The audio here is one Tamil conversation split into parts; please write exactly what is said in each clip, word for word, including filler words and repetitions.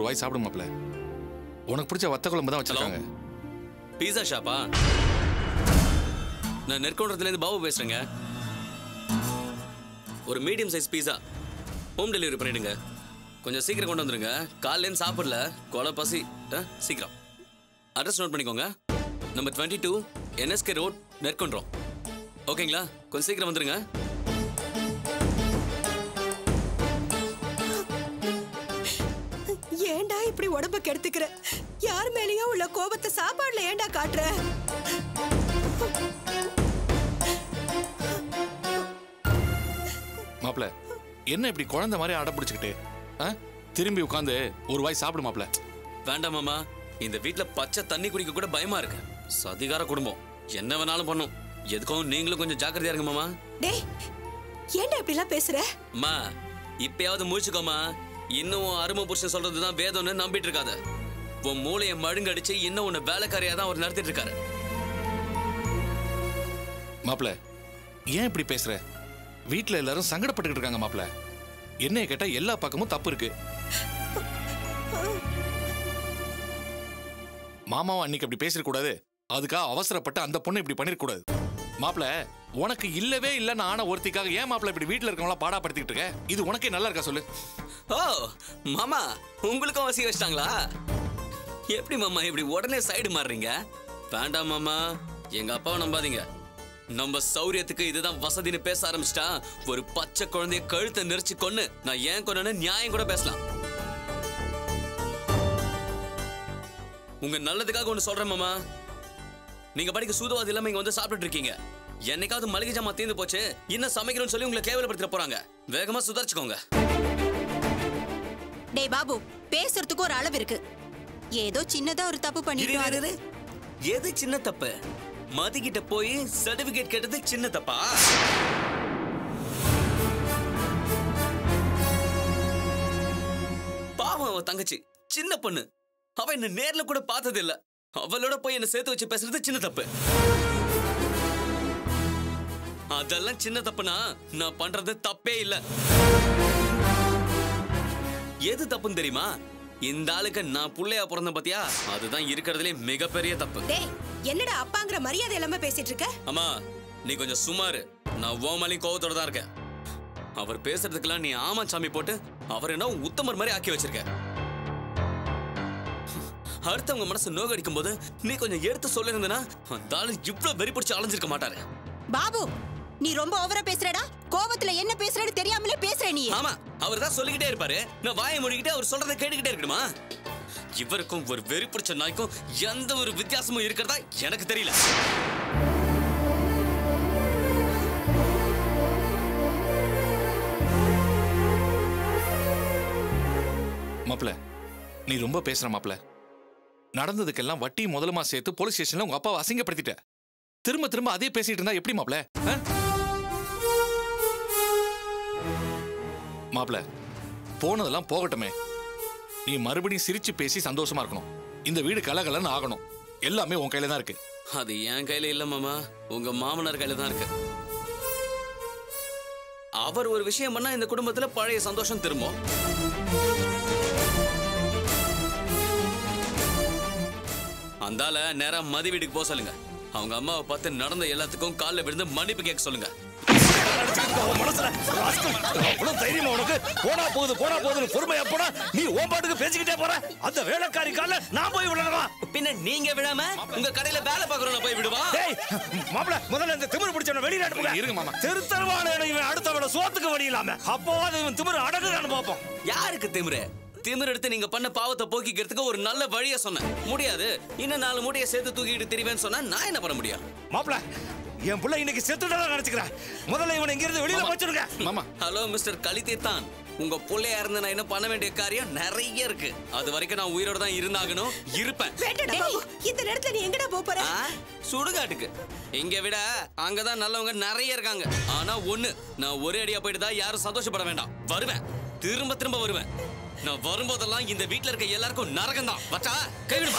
ஒரு வாய் சாப்பிடு மாப்ள. உனக்கு பிடிச்ச வத்த குழம்பு தான் வச்சிருக்காங்க. பீஸா ஷாப்பா? நான் நெற்கொண்டத்துல இருந்து பாபு பேசுறேங்க. ஒரு medium size pizza home delivery பண்ணிடுங்க. கொஞ்சம் சீக்கிரம் கொண்டு வந்துருங்க. காலையில சாப்பிடல, கொலை பசி. சீக்கிரம் அட்ரஸ் நோட் பண்ணிக்கோங்க. Number twenty two NSK road நெற்கொன்றோம். ஓகேங்களா? கொஞ்சம் சீக்கிரம் வந்துருங்க. ஏண்டா இப்படி உடம்ப கெடுத்துக்கிற? யார் மேலேயும் உள்ள கோபத்தை சாப்பாடுல ஏண்டா காட்டுற? மாப்ள, என்ன இப்படி குழந்தை மாதிரி அடம் பிடிச்சுக்கிட்டு திரும்பி உட்காந்து ஒரு வாய் சாப்பிடு மாப்ள. வேண்டாம் மாமா, இந்த வீட்டுல பச்சை தண்ணி குடிக்க கூட பயமா இருக்கு. சதிகார குடும்பம், என்ன வேணாலும் பண்ணும். எதுக்கும் நீங்களும் கொஞ்சம் ஜாக்கிரதையா இருங்க மாமா. டேய், ஏண்டா இப்படி எல்லாம் பேசுற? அம்மா, இப்பயாவது முழிச்சுக்கோமா. இன்னும் அருமை புருஷன் சொல்றதுதான் வேதம்னு நம்பிட்டு இருக்காத. உன் மூளையை மழுங்கடிச்சு இன்னும் உன்னை வேலைக்காரியா தான் அவர் நடத்திட்டு இருக்காரு. மாப்ள, ஏன் இப்படி பேசுற? வீட்டுல எல்லாரும் சங்கடப்பட்டுக்கிட்டு இருக்காங்க மாப்ள. என்னைய கேட்டா எல்லா பக்கமும் தப்பு இருக்கு. மாமாவும் அன்னைக்கு அப்படி பேசிடக்கூடாது. அதுக்காக அவசரப்பட்டு அந்த பொண்ணு இப்படி பண்ணிருக்கூடாது. மாப்ள, உனக்கு இல்லவே இல்லன்னு ஆன ஒருத்திக்காக ஏன் மாப்ள இப்படி வீட்டுல இருக்கவங்களா பாடாப்படுத்திட்டு இருக்க? இது உனக்கே நல்லா இருக்கா சொல்லு? ஓ மாமா, உங்களுக்கும் வசி வச்சிட்டாங்களா? எப்படி மாமா இப்படி உடனே சைடு மாறுறீங்க? வேண்டாம் மாமா, எங்க அப்பாவை நம்பாதீங்க. நம்ம சௌரியத்துக்கு இதுதான் வசதின்னு பேச ஆரம்பிச்சிட்டா ஒரு பச்சை குழந்தைய கழுத்தை நெரிச்சு கொன்னு நான் ஏன் கொன்னு நியாயம் கூட பேசலாம். உங்க நல்லதுக்காக ஒண்ணு சொல்றேன் மாமா. நீங்க படிக்க சூதுவாதி இல்லாம இங்க வந்து சாப்பிட்டு இருக்கீங்க. என்னைக்காவது மளிகை ஜாமா தீர்ந்து போச்சு, இன்னும் சமைக்கணும்னு சொல்லி உங்களை கேவலப்படுத்த போறாங்க. வேகமா சுதாரிச்சுக்கோங்க. டேய் பாபு, பேசுறதுக்கு ஒரு அளவு இருக்கு. ஏதோ சின்னதா ஒரு தப்பு பண்ணிட்டாரு. எது சின்ன தப்பு? மதி கிட்ட போய் சர்டிபிகேட் கேட்டது சின்ன தப்பா? பாவம் அவ தங்கச்சி, சின்ன பொண்ணு. அவ என்ன நேர்ல கூட பார்த்தது இல்ல. அவளோட போய் என்ன சேர்த்து வச்சு பேசுறது சின்ன தப்பு. அதெல்லாம் சின்ன தப்புனா நான் பண்றது தப்பே இல்ல. எது தப்புன்னு தெரியுமா? இந்த ஆளுக்கு நான் புள்ளையா பிறந்த பாத்தியா, அதுதான் இருக்கிறதுலே மிகப்பெரிய தப்பு. டேய், என்னடா அப்பாங்கற மரியாதை இல்லாம பேசிட்டு இருக்க? அம்மா, நீ கொஞ்சம் சுமாரு. நான் ஓமலி கோவத்தோட தான் இருக்கேன். அவர் பேசுறதுக்கெல்லாம் நீ ஆமா சாமி போட்டு அவர் என்ன உத்தமர் மாதிரி ஆக்கி வச்சிருக்க. அடுத்தவங்க மனசு நோகடிக்கும் போது நீ கொஞ்சம் எடுத்து சொல்லிருந்தனா அந்த ஆளு இவ்வளவு வெறி பிடிச்சு அலைஞ்சிருக்க மாட்டாரு. பாபு, நீ ரொம்ப ஓவரா பேசுறடா. கோவத்துல என்ன பேசுறேன்னு தெரியாமலே பேசுற நீ. ஆமா, அவர் தான் சொல்லிக்கிட்டே இருப்பாரு. நான் வாயை மூடிக்கிட்டே அவர் சொல்றதை கேட்டுக்கிட்டே இருக்கணுமா? இவருக்கும் ஒரு வெறி பிடிச்ச நாய்க்கும் எந்த ஒரு வித்தியாசமும் இருக்கிறதா எனக்கு தெரியல. மாப்ள, நீ ரொம்ப பேசுற மாப்ள. நடந்ததுக்கெல்லாம் வட்டி முதலமா சேர்த்து போலீஸ் ஸ்டேஷன்ல உங்க அப்பாவை அசிங்கப்படுத்திட்ட. திரும்ப திரும்ப அதே பேசிட்டு இருந்தா எப்படி மாப்ள? மாப்ள, போனதெல்லாம் போகட்டுமே. நீ மறுபடியும் சிரிச்சு பேசி சந்தோஷமா இருக்கணும். இந்த வீடு கலகலன்னு ஆகணும். எல்லாமே உன் கையில தான் இருக்கு. அது என் கையில இல்ல மாமா, உங்க மாமனார் கையில தான் இருக்கு. அவர் ஒரு விஷயம் பண்ணா இந்த குடும்பத்துல பழைய சந்தோஷம் திரும்பும். அந்தால நேரம் மதி வீட்டுக்கு போக சொல்லுங்க. அவங்க அம்மாவை பார்த்து நடந்த எல்லாத்துக்கும் காலில் விழுந்து மன்னிப்பு கேட்க சொல்லுங்க. தைரியமா உனக்கு? போனா போகுது போனா போகுதுன்னு பொறுமையா போனா நீ ஓம்பாட்டுக்கு பேசிக்கிட்டே போற. அந்த வேலைக்காரி கால நான் போய் விடலாம். பின்ன நீங்க விடாம உங்க கடையில வேலை பாக்குறவன போய் விடுவா? மாப்பிள, முதல்ல இந்த திமிரு பிடிச்சவன வெளியில அனுப்புங்க. இருங்க மாமா. திருத்தரவான இவன் அடுத்தவன சோத்துக்கு வழி இல்லாம அப்போவாது இவன் திமிரு அடங்குறான்னு பாப்போம். யாருக்கு திமிரு? திமிர் எடுத்து நீங்க பண்ண பாவத்தை போக்கிக்கிறதுக்கு ஒரு நல்ல வழியை சொன்னேன். முடியாது. இன்னும் நாலு மூட்டையை சேர்த்து தூக்கிட்டு திரிவேன்னு சொன்னா நான் என்ன பண்ண முடியும்? மாப்பிள, என் புள்ள இன்னைக்கு செத்துட்டதா நினைச்சுக்கிறேன். முதல்ல இவனை இங்க இருந்து வெளியில போச்சுடுங்க. மாமா. ஹலோ மிஸ்டர் கலிதீர்த்தான், உங்க புள்ளையா இருந்து நான் என்ன பண்ண வேண்டிய காரியம் நிறைய இருக்கு. அது வரைக்கும் நான் உயிரோட தான் இருந்தாகணும், இருப்பேன். இந்த நேரத்துல நீ எங்கடா போற? சுடுகாட்டுக்கு. இங்க விட அங்கதான் நல்லவங்க நிறைய இருக்காங்க. ஆனா ஒண்ணு, நான் ஒரே அடியா போயிட்டு தான் யாரும் சந்தோஷப்பட வேண்டாம். வருவேன், திரும்ப திரும்ப வருவேன். நான் வரும்போதெல்லாம் இந்த வீட்ல இருக்க எல்லாருக்கும் நரகம் தான். வச்சா கைவிடுமா?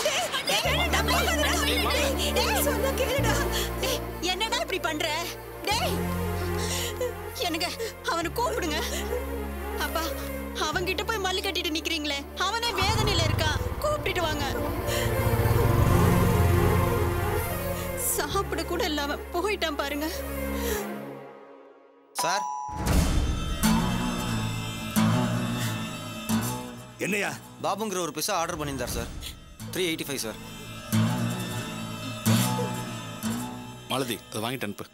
என்னடா இப்படி பண்ற? டேய், எனக்கு அவனை கூப்பிடுங்க. அப்பா, அவங்கிட்ட போய் மல்லு கட்டிட்டு நிக்கிறீங்களே, அவனே வேதனையில இருக்கான். கூப்பிட்டு வாங்க. சாப்பிட கூட இல்லாம போயிட்டான் பாருங்க. சார் என்னையா? பாபுங்கிற ஒரு பிசா ஆர்டர் பண்ணியிருந்தார் sir. Three eighty five sir. Malathi அதை வாங்கிட்டு அனுப்பு.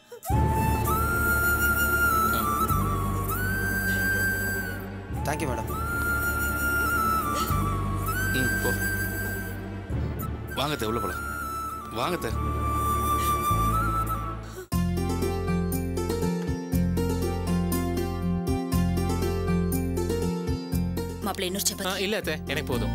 Thank you madam. ம் போ. வாங்கத்த உள்ள போலாம். வாங்கத்த. மாப்பிள்ளை இன்னொரு சப்பாத்தி. இல்ல அத்தை, எனக்கு போதும்.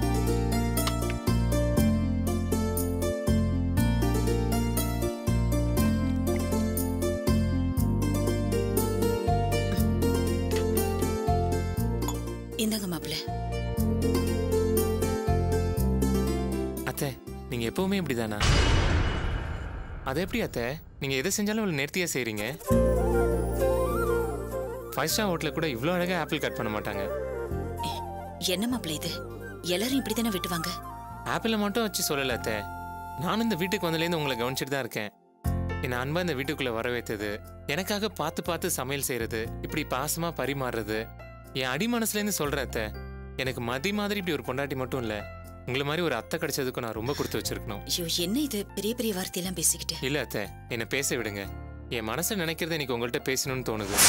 இந்தாங்க மாப்பிள்ளை. அத்தை, நீங்க எப்பவுமே இப்படிதானா? அது எப்படி அத்தை? நீங்க எதை செஞ்சாலும் இவ்வளவு நேர்த்தியா செய்றீங்க. ஃபைவ் ஸ்டார் ஹோட்டல்ல கூட இவ்வளவு அழகா ஆப்பிள் கட் பண்ண மாட்டாங்க. என்ன மாப்பிள்ளை இது? எல்லாரும் இப்படித்தானே வெட்டுவாங்க. ஆப்பிளை மட்டும் வச்சு சொல்லல அத்தை. நானும் இந்த வீட்டுக்கு வந்ததுலேருந்து உங்களை கவனிச்சுட்டு தான் இருக்கேன். என்னை அன்பா இந்த வீட்டுக்குள்ள வர வைத்தது, எனக்காக பார்த்து பார்த்து சமையல் செய்யறது, இப்படி பாசமா பரிமாறுறது, என் அடி மனசுலேருந்து சொல்றேன் அத்தை. எனக்கு மதி மாதிரி இப்படி ஒரு பொண்டாட்டி மட்டும் இல்ல, உங்களை மாதிரி ஒரு அத்தை கிடைச்சதுக்கும் நான் ரொம்ப கொடுத்து வச்சிருக்கணும். ஐயோ, என்ன இது பெரிய பெரிய வார்த்தையெல்லாம் பேசிக்கிட்டு? இல்ல அத்தை, என்னை பேச விடுங்க. என் மனசை நினைக்கிறத இன்னைக்கு உங்கள்கிட்ட பேசணும்னு தோணுது.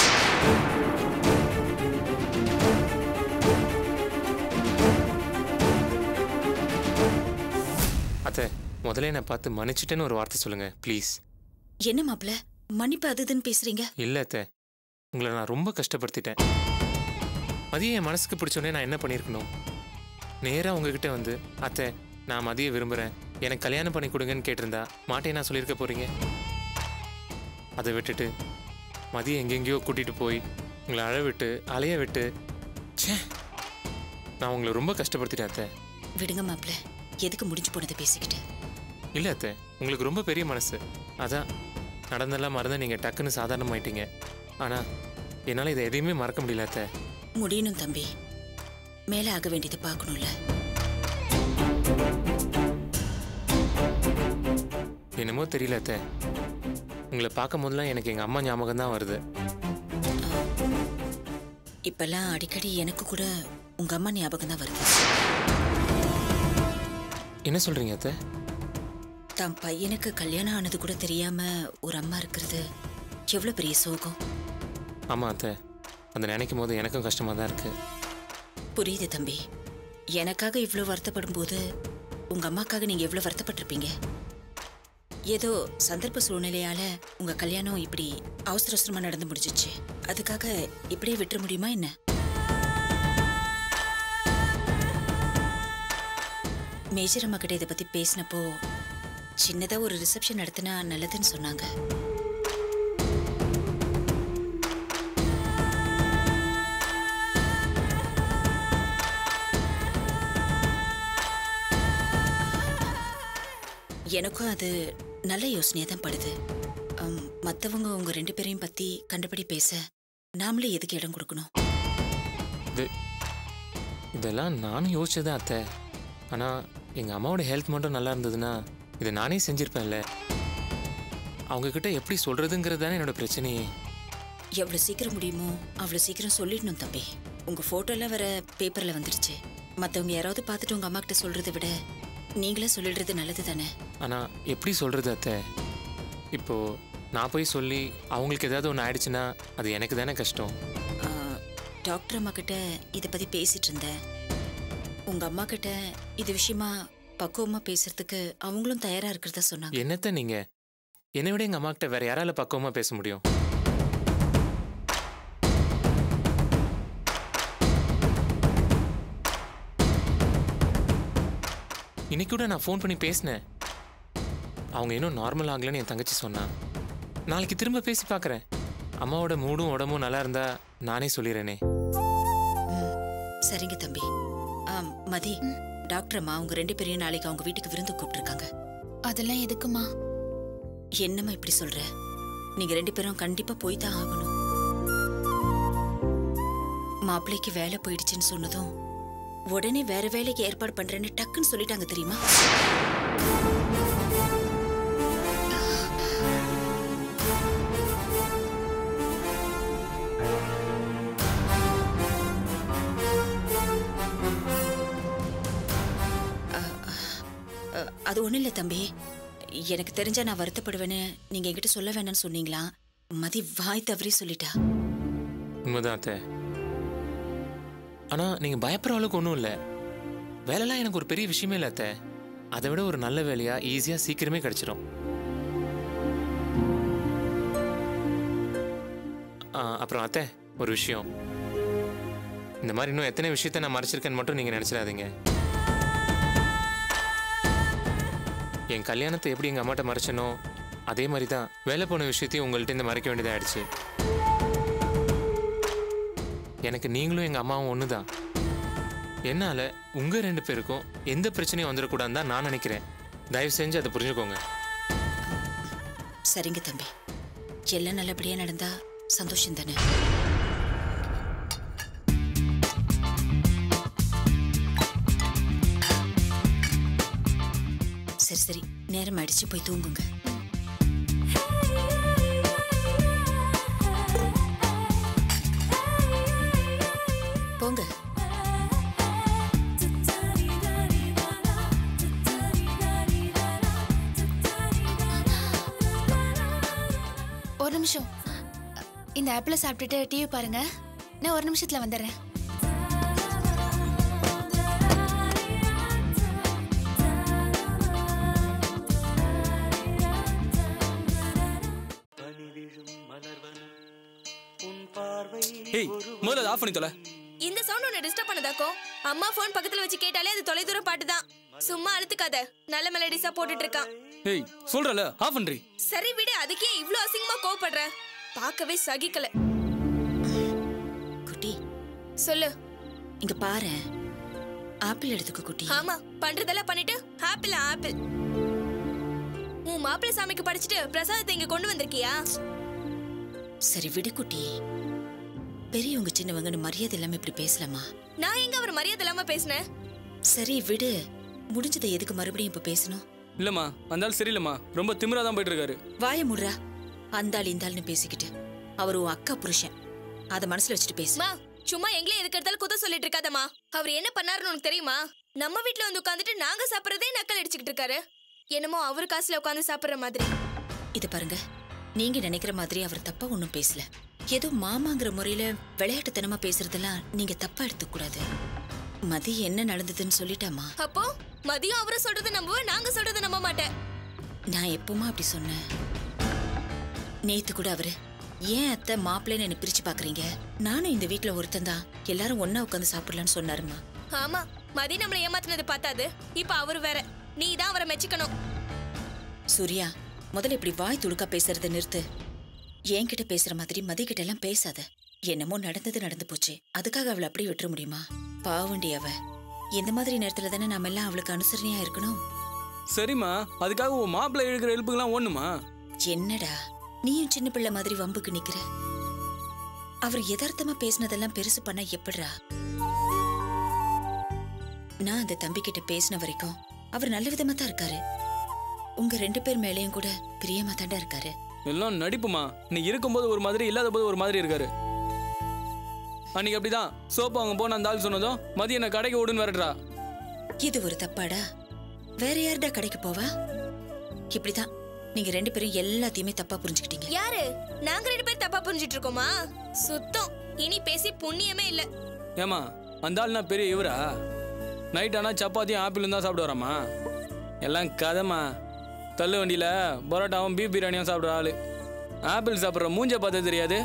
அத்தை, முதல்ல என்னை பார்த்து மன்னிச்சுட்டேன்னு ஒரு வார்த்தை சொல்லுங்க ப்ளீஸ். என்ன மாப்பிள்ள மன்னிப்பு அதுன்னு பேசுறீங்க? இல்ல அத்தை, உங்களை நான் ரொம்ப கஷ்டப்படுத்திட்டேன். மதியம் என் மனசுக்கு பிடிச்சோடனே நான் என்ன பண்ணியிருக்கணும்? நேராக உங்ககிட்ட வந்து அத்தை நான் மதியை விரும்புகிறேன், எனக்கு கல்யாணம் பண்ணி கொடுங்கன்னு கேட்டிருந்தா மாட்டே நான் சொல்லியிருக்க போறீங்க. அதை விட்டுட்டு மதியம் எங்கெங்கேயோ கூட்டிகிட்டு போய் உங்களை அழ விட்டு அலைய விட்டு, ச்சே, நான் உங்களை ரொம்ப கஷ்டப்படுத்திட்டேன் அத்தை. விடுங்க மாப்பிள்ள, எதுக்கு முடிஞ்சு போனதை பேசிக்கிட்டு? இல்லை அத்தை, உங்களுக்கு ரொம்ப பெரிய மனசு, அதான் நடந்தெல்லாம் மறந்து நீங்கள் டக்குன்னு சாதாரணமாயிட்டீங்க. ஆனால் என்னால் இதை எதையுமே மறக்க முடியல அத்தை. முடியணும் தம்பி, மேலே ஆக வேண்டியதை பார்க்கணும்ல. என்னமோ தெரியல அத்தை, உங்களை பார்க்கும் போதெல்லாம் எனக்கு எங்கள் அம்மா ஞாபகம் தான் வருது. இப்பெல்லாம் அடிக்கடி எனக்கு கூட உங்க அம்மா ஞாபகம் தான் வருது. என்ன சொல்றீங்க அத்தை? தான் பையனுக்கு கல்யாணம் ஆனது கூட தெரியாம ஒரு அம்மா இருக்கிறது எவ்வளவு பெரிய சோகம். ஆமா அத்தை, அந்த நினைக்கும் போது எனக்கும் கஷ்டமா தான் இருக்கு. புரியுது தம்பி, எனக்காக இவ்வளவு வருத்தப்படும் போது உங்க அம்மாக்காக நீங்க எவ்வளவு வருத்தப்பட்டிருப்பீங்க. ஏதோ சந்தர்ப்ப சூழ்நிலையால உங்க கல்யாணம் இப்படி அவசர அவசரமா நடந்து முடிஞ்சிச்சு, அதுக்காக இப்படியே விட்டுற முடியுமா என்ன? மேஜர் அம்மா கிட்ட இதை பத்தி பேசினப்போ சின்னதா ஒரு ரிசப்ஷன் நடத்தினா நல்லதுன்னு சொன்னாங்க. எனக்கும் அது நல்ல யோசனையா தான் படுது. மற்றவங்க உங்க ரெண்டு பேரையும் பத்தி கண்டபடி பேச நாமளே எதுக்கு இடம் கொடுக்கணும்? இதெல்லாம் நானும் யோசிச்சதான் அத்தை. ஆனா எங்க அம்மாவோட ஹெல்த் மட்டும் நல்லா இருந்ததுன்னா இதை நானே செஞ்சிருப்பேன்ல. அவங்க கிட்ட எப்படி சொல்றதுங்கிறது தானே என்னோட பிரச்சனையே. எவ்வளவு சீக்கிரம் முடியுமோ அவ்வளவு சீக்கிரம் சொல்லிடணும் தம்பி. உங்க போட்டோ எல்லாம் வர பேப்பர்ல வந்துருச்சு. மத்தவங்க யாராவது பார்த்துட்டு உங்க அம்மா கிட்ட சொல்றதை விட நீங்களே சொல்லிடுறது நல்லது தானே. ஆனா எப்படி சொல்றது அத்தை? இப்போ நான் போய் சொல்லி அவங்களுக்கு ஏதாவது ஒன்று ஆயிடுச்சுன்னா அது எனக்கு தானே கஷ்டம். டாக்டர் அம்மா கிட்ட இதை பத்தி பேசிட்டு இருந்தேன். உங்க அம்மா கிட்ட இது விஷயமா பக்குவமா பேசுறதுக்கு அவங்களும் தயாரா இருக்கிறதா சொன்னாங்க. என்னத்த நீங்க? என்னை விட எங்க அம்மா கிட்ட வேற யாரால பக்குவமா பேச முடியும்? இன்னைக்கு கூட நான் ஃபோன் பண்ணி பேசினேன். அவங்க இன்னும் நார்மல் ஆகலன்னு என் தங்கச்சி சொன்னான். நாளைக்கு திரும்ப பேசி பார்க்குறேன். அம்மாவோட மூடும் உடம்பும் நல்லா இருந்தா நானே சொல்லிடுறேனே. சரிங்க தம்பி. மதி, டாக்டர் அம்மா அவங்க ரெண்டு பேரையும் நாளைக்கு அவங்க வீட்டுக்கு விருந்து கூப்பிட்டுருக்காங்க. அதெல்லாம் எதுக்குமா? என்னம்மா இப்படி சொல்ற? நீங்க ரெண்டு பேரும் கண்டிப்பா போய் தான் ஆகணும். மாப்பிள்ளைக்கு வேலை போயிடுச்சுன்னு சொன்னதும் உடனே வேற வேலைக்கு ஏற்பாடு பண்றேன்னு டக்குன்னு சொல்லிட்டாங்க தெரியுமா? அது ஒண்ணும் இல்ல தம்பி. எனக்கு தெரிஞ்சா நான் வருத்தப்படுவேன்னு நீங்க என்கிட்ட சொல்ல வேணாம்னு சொன்னீங்களா? மதி வாய் தவறி சொல்லிட்டா. உண்மைதான் அத்தை. ஆனா நீங்க பயப்படுற அளவுக்கு ஒன்றும் இல்லை. வேலைலாம் எனக்கு ஒரு பெரிய விஷயமே இல்லை அத்தை. அதை விட ஒரு நல்ல வேலையா ஈஸியா சீக்கிரமே கிடைச்சிடும். அப்புறம் அத்தை, ஒரு விஷயம். இந்த மாதிரி இன்னும் எத்தனை விஷயத்த நான் மறைச்சிருக்கேன்னு மட்டும் நீங்க நினைச்சிடாதீங்க. என் கல்யாணத்தை எப்படி எங்கள் அம்மாட்ட மறைச்சனோ அதே மாதிரி தான் வேலை போன விஷயத்தையும் உங்கள்கிட்ட இந்த மறைக்க வேண்டியதாகிடுச்சு. எனக்கு நீங்களும் எங்கள் அம்மாவும் ஒன்று தான். என்னால் உங்கள் ரெண்டு பேருக்கும் எந்த பிரச்சனையும் வந்துடக்கூடாதுன்னு தான் நான் நினைக்கிறேன். தயவு செஞ்சு அதை புரிஞ்சுக்கோங்க. சரிங்க தம்பி, எல்லாம் நல்லபடியாக நடந்தா சந்தோஷம் தானே. சரி சரி, நேரம் ஆயிடுச்சு, போய் தூங்குங்க. போங்க. ஒரு நிமிஷம், இந்த ஆப்பிள சாப்பிட்டுட்டு டிவி பாருங்க. நான் ஒரு நிமிஷத்துல வந்துடுறேன். ஏய், முதல்ல ஆஃப் பண்ணி தொலை. இந்த சவுண்ட் உன்னை டிஸ்டர்ப் பண்ணதாக்கோ? அம்மா போன் பக்கத்துல வச்சு கேட்டாலே அது தொலைதூர பாட்டு தான். சும்மா அழுத்துக்காத, நல்ல மெலடிஸா போட்டுட்டு இருக்கான். ஏய், சொல்றல ஆஃப் பண்றீ. சரி விடு, அதுக்கே இவ்ளோ அசிங்கமா கோவப்படுற? பார்க்கவே சகிக்கல. குட்டி சொல்லு. இங்க பாரு, ஆப்பிள் எடுத்துக்க குட்டி. ஆமா, பண்றதெல்லாம் பண்ணிட்டு ஆப்பிள் ஆப்பிள். உன் மாப்பிள்ளை சாமிக்கு படிச்சுட்டு பிரசாதத்தை இங்க கொண்டு வந்திருக்கியா? சரி விடு குட்டி. பெரியவங்க சின்னவங்கன்னு மரியாதை இல்லாம இப்படி பேசலாமா? நான் எங்க அவர் மரியாதை இல்லாம பேசினேன்? சரி விடு, முடிஞ்சதை எதுக்கு மறுபடியும் இப்ப பேசணும்? இல்லம்மா, அந்தாள் சரியில்லம்மா, ரொம்ப திமிரா தான் போயிட்டு இருக்காரு. வாய முடுறா. அந்தாள் இந்தாள்னு பேசிக்கிட்டு அவர் உன் அக்கா புருஷன், அத மனசுல வச்சுட்டு பேசு. சும்மா எங்களே எதுக்கு எடுத்தாலும் குத்த சொல்லிட்டு இருக்காதம்மா. அவர் என்ன பண்ணாருன்னு உனக்கு தெரியுமா? நம்ம வீட்டுல வந்து உட்காந்துட்டு நாங்க சாப்பிடறதே நக்கல் அடிச்சுக்கிட்டு இருக்காரு. என்னமோ அவர் காசுல உட்காந்து சாப்பிடுற மாதிரி. இது பாருங்க, நீங்க நினைக்கிற மாதிரி அவர் தப்பா ஒன்னும் பேசல. ஏதோ மாமாங்கிற முறையில விளையாட்டுத்தனமா பேசுறதெல்லாம் நீங்க தப்பா எடுத்துக்க கூடாது. மதி என்ன நடந்ததுன்னு சொல்லிட்டாமா? அப்போ மதியம் அவரை சொல்றது நம்புவேன், நாங்க சொல்றது நம்ப மாட்டேன். நான் எப்பவுமா அப்படி சொன்னேன்? நேத்து கூட அவரு ஏன் அத்தை மாப்பிள்ளைன்னு என்ன பிரிச்சு பாக்குறீங்க, நானும் இந்த வீட்டுல ஒருத்தன் தான், எல்லாரும் ஒன்னா உட்காந்து சாப்பிடலான்னு சொன்னாருமா. ஆமா, மதி நம்மளை ஏமாத்தினது பார்த்தாது. இப்ப அவரு வேற, நீ தான் அவரை மெச்சிக்கணும். சூர்யா, முதல்ல இப்படி வாய் துடுக்கா பேசுறத நிறுத்து. என்கிட்ட பேசுற மாதிரி மதி கிட்ட எல்லாம் பேசாத. என்னமோ நடந்தது நடந்து போச்சு, அதுக்காக அவளை அப்படியே விட்டுற முடியுமா? பாவண்டி அவ. இந்த மாதிரி நேரத்துல தானே நாம எல்லாம் அவளுக்கு அனுசரணையா இருக்கணும். சரிம்மா, அதுக்காக உன் மாப்பிள்ளை இழுக்கிற எழுப்புக்கெல்லாம் ஒண்ணுமா? என்னடா நீயும் சின்ன பிள்ளை மாதிரி வம்புக்கு நிக்கிற? அவர் யதார்த்தமா பேசினதெல்லாம் பெருசு பண்ண எப்படிரா? நான் அந்த தம்பி கிட்ட பேசின வரைக்கும் அவர் நல்ல விதமா தான் இருக்காரு. உங்க ரெண்டு பேர் மேலேயும் கூட பிரியமா தாண்டா இருக்காரு. எல்லாம் நடிப்புமா. நீ இருக்கும்போது ஒரு மாதிரி, இல்லாத போது ஒரு மாதிரி இருக்காரு. அன்னைக்கு அப்படிதான் சோப்பு அவங்க போன அந்த ஆள் சொன்னதும் மதி என்ன கடைக்கு ஓடுன்னு வரட்டா. இது ஒரு தப்பாடா? வேற யாருடா கடைக்கு போவா? இப்படிதான் நீங்க ரெண்டு பேரும் எல்லாத்தையுமே தப்பா புரிஞ்சுக்கிட்டீங்க. யாரு? நாங்க ரெண்டு பேரும் தப்பா புரிஞ்சிட்டு இருக்கோமா? சுத்தம். இனி பேசி புண்ணியமே இல்ல. ஏமா, அந்த ஆள் நான் பெரிய இவரா? நைட் ஆனா சப்பாத்தியும் ஆப்பிளும் தான் சாப்பிட்டு வராமா? எல்லாம் கதைமா. தள்ளு வண்டியில பரோட்டாவும் பீஃப் பிரியாணியும் சாப்பிட்ற ஆளு. ஆப்பிள் சாப்பிட்ற மூஞ்ச பார்த்து தெரியாது.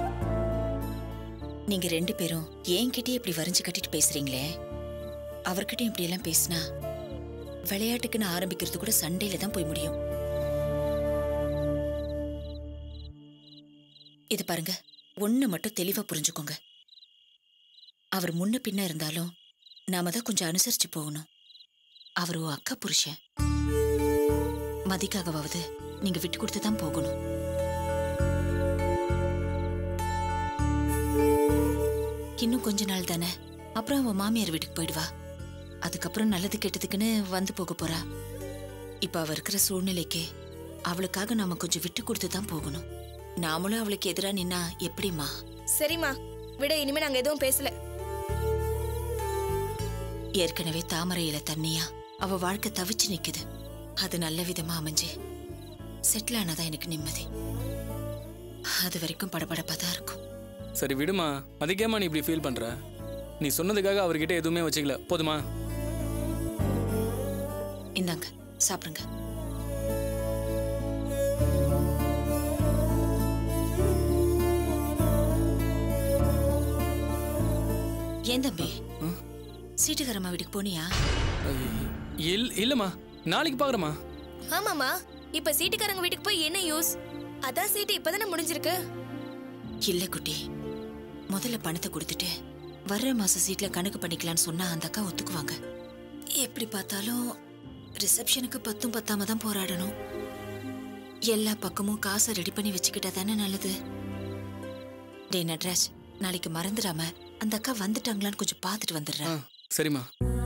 நீங்க ரெண்டு பேரும் என்கிட்டயே இப்படி வரைஞ்சு கட்டிட்டு பேசுறீங்களே, அவர்கிட்டயும் இப்படி எல்லாம் பேசினா விளையாட்டுக்குன்னு ஆரம்பிக்கிறது கூட சண்டையில தான் போய் முடியும். இது பாருங்க, ஒண்ணு மட்டும் தெளிவா புரிஞ்சுக்கோங்க. அவர் முன்ன பின்ன இருந்தாலும் நாம தான் கொஞ்சம் அனுசரிச்சு போகணும். அவர் ஓ அக்கா புருஷன். மதிக்காகவாவது நீங்க விட்டு கொடுத்து தான் போகணும். இன்னும் கொஞ்ச நாள் தானே, அப்புறம் அவன் மாமியார் வீட்டுக்கு போயிடுவா. அதுக்கப்புறம் நல்லது கெட்டதுக்குன்னு வந்து போக போறா. இப்ப அவ இருக்கிற சூழ்நிலைக்கு அவளுக்காக நாம கொஞ்சம் விட்டு கொடுத்து தான் போகணும். நாமளும் அவளுக்கு எதிரா நின்னா எப்படிமா? சரிம்மா விட, இனிமே நாங்க எதுவும் பேசல. ஏற்கனவே தாமரையில தண்ணியா அவ வாழ்க்கை தவிச்சு நிக்குது. அது நல்ல விதமா அமைஞ்சு செட்டில் ஆனாதான் எனக்கு நிம்மதி. அது வரைக்கும் படபடப்பா தான் இருக்கும். சரி விடுமா, அதுக்கேமா நீ இப்படி ஃபீல் பண்ற? நீ சொன்னதுக்காக அவர்கிட்ட எதுவுமே வச்சுக்கல, போதுமா? இந்தாங்க சாப்பிடுங்க. ஏன் தம்பி, சீட்டுக்காரம்மா வீட்டுக்கு போனியா? இல் இல்லம்மா, நாளைக்கு பாக்குறமா. ஆமாமா, இப்ப சீட்டுக்காரங்க வீட்டுக்கு போய் என்ன யூஸ்? அதான் சீட்டு இப்பதானே முடிஞ்சிருக்கு. இல்ல குட்டி, முதல்ல பணத்தை கொடுத்துட்டு வர்ற மாச சீட்ல கணக்கு பண்ணிக்கலான்னு சொன்னா அந்த அக்கா ஒத்துக்குவாங்க. எப்படி பார்த்தாலும் ரிசப்ஷனுக்கு பத்தும் பத்தாம தான் போராடணும். எல்லா பக்கமும் காசை ரெடி பண்ணி வச்சுக்கிட்டா தானே நல்லது. டே நட்ராஜ், நாளைக்கு மறந்துடாம அந்த அக்கா வந்துட்டாங்களான்னு கொஞ்சம் பார்த்துட்டு வந்துடுறேன். சரிம்மா.